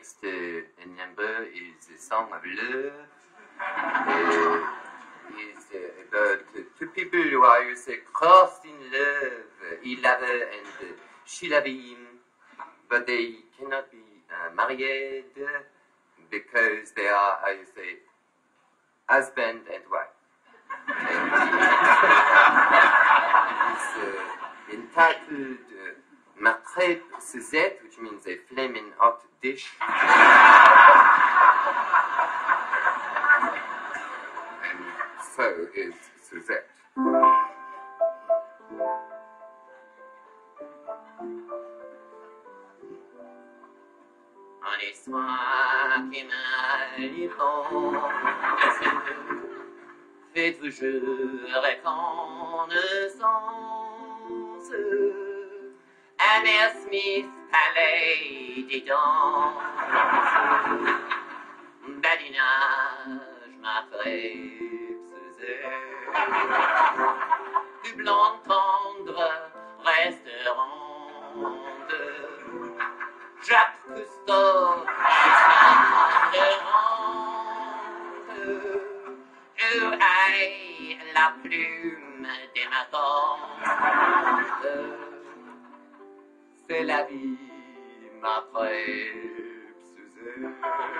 next number is a song of love. Is about two people who are crossed in love. He loved her and she loved him, but they cannot be married because they are, how you say, husband and wife. And it's entitled Ma crêpe Suzette, which means a flaming hot dish. And so is Suzette. En les soirs qui m'arriveront, fait toujours reconnaissance. Anna Smith, palais des dents, badinage, ma Suzette, du blanc tendre, restaurante, Jacques Cousteau, où aille la plume des matons. C'est la vie, ma crêpe Suzette.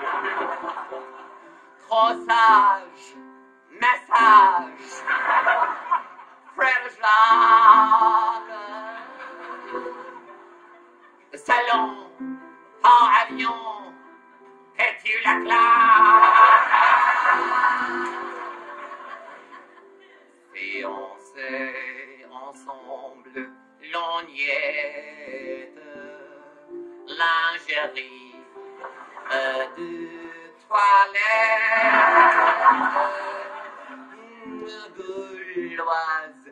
Trop sage, massage, frère Jacques. Salon, en avion, et tu la claques. Fiancés ensemble, lorgnette, lingerie de toilette, gauloise,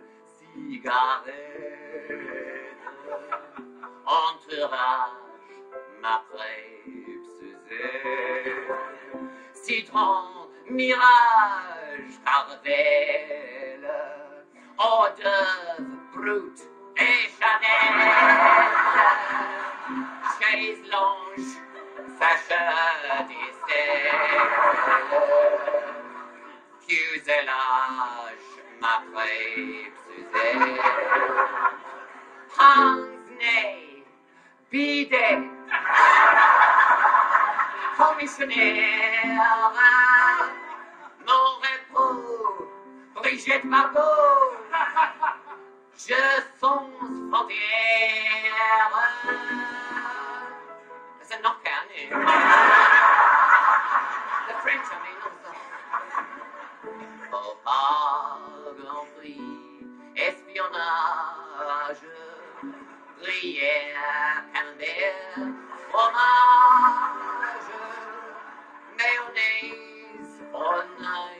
cigarette, entourage, ma crêpe Suzette, citron, mirage, carvel, hors d'œuvre, brute et Chanel, chaise longe, sachet d'essai, fuselage, ma crêpe Suzette, pince-nez, bidet, commissionnaire, mon repos, Brigitte Bardot, je songe frontière. C'est non canné. The French, I mean, also. Au Grand Prix, espionnage, gruyère, camembert, fromage, mayonnaise, fromage.